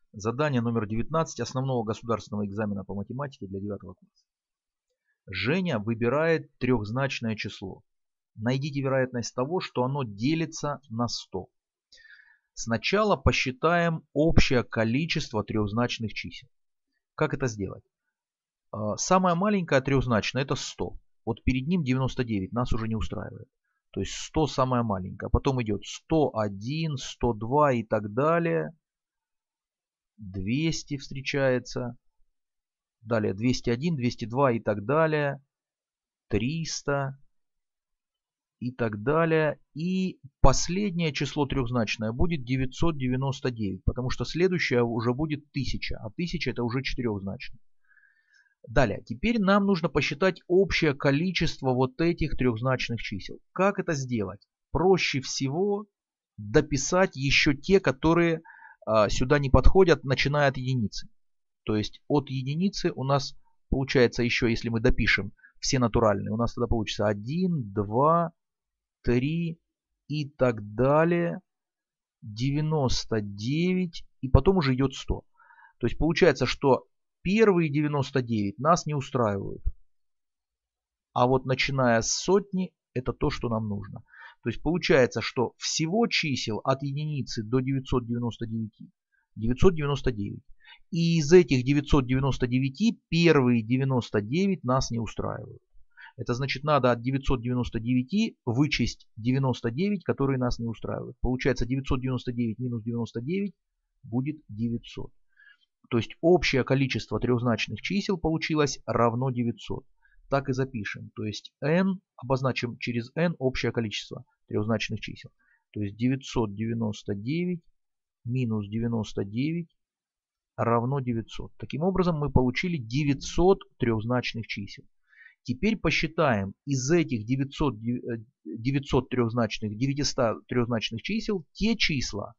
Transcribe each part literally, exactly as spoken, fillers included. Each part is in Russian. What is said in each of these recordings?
Задание номер девятнадцать основного государственного экзамена по математике для девятого класса. Женя выбирает трехзначное число. Найдите вероятность того, что оно делится на сто. Сначала посчитаем общее количество трехзначных чисел. Как это сделать? Самое маленькое трехзначное — это сто. Вот перед ним девяносто девять, нас уже не устраивает. То есть сто самое маленькое. Потом идет сто один, сто два и так далее. двести встречается. Далее двести один, двести два и так далее. триста и так далее. И последнее число трехзначное будет девятьсот девяносто девять, потому что следующее уже будет тысяча, а тысяча это уже четырехзначное. Далее, теперь нам нужно посчитать общее количество вот этих трехзначных чисел. Как это сделать? Проще всего дописать еще те, которые а, сюда не подходят, начиная от единицы. То есть от единицы у нас получается еще, если мы допишем все натуральные, у нас тогда получится один, два, три и так далее, девяносто девять и потом уже идет сто. То есть получается, что первые девяносто девять нас не устраивают. А вот начиная с сотни, это то, что нам нужно. То есть получается, что всего чисел от единицы до девятисот девяноста девяти девятьсот девяносто девять. И из этих девятисот девяноста девяти первые девяносто девять нас не устраивают. Это значит, надо от девятисот девяноста девяти вычесть девяносто девять, которые нас не устраивают. Получается, девятьсот девяносто девять минус девяносто девять будет девятьсот. То есть общее количество трехзначных чисел получилось равно девятьсот. Так и запишем. То есть n обозначим через n общее количество трехзначных чисел. То есть девятьсот девяносто девять минус девяносто девять равно девятьсот. Таким образом мы получили девятьсот трехзначных чисел. Теперь посчитаем из этих девятисот, девятисот трехзначных, девятисот трехзначных чисел те числа,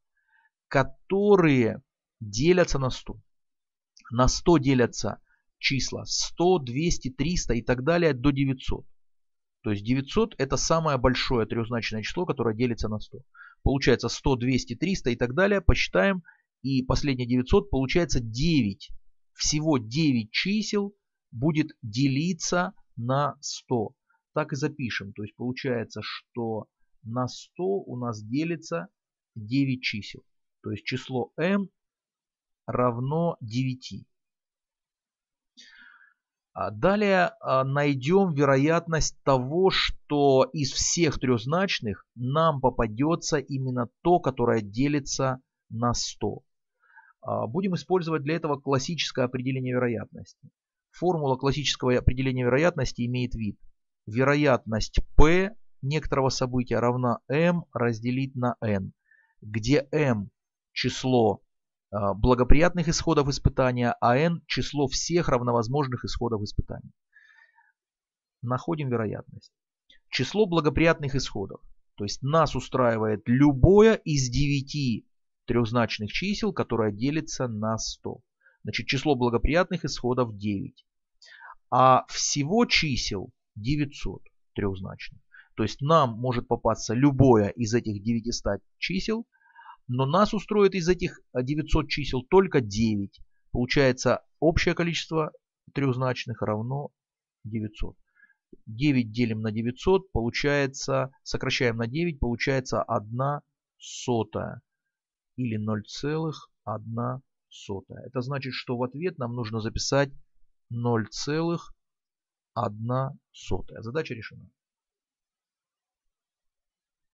которые делятся на сто. На сто делятся числа сто, двести, триста и так далее до девятисот. То есть девятьсот это самое большое трехзначное число, которое делится на сто. Получается сто, двести, триста и так далее. Посчитаем. И последнее девятьсот получается девять. Всего девять чисел будет делиться на сто. Так и запишем. То есть получается, что на сто у нас делится девять чисел. То есть число m равно девяти. Далее найдем вероятность того, что из всех трехзначных нам попадется именно то, которое делится на сто. Будем использовать для этого классическое определение вероятности. Формула классического определения вероятности имеет вид: вероятность P некоторого события равна m разделить на n, где m число благоприятных исходов испытания, а n число всех равновозможных исходов испытания. Находим вероятность. Число благоприятных исходов. То есть нас устраивает любое из девяти трехзначных чисел, которое делится на сто. Значит, число благоприятных исходов девять. А всего чисел девятьсот трехзначных. То есть нам может попасться любое из этих девятисот чисел, но нас устроит из этих девятисот чисел только девять. Получается, общее количество трехзначных равно девятьсот. девять делим на девятьсот, получается, сокращаем на девять, получается одна сотая. Или ноль целых одна сотая. Это значит, что в ответ нам нужно записать ноль целых одна сотая. Задача решена.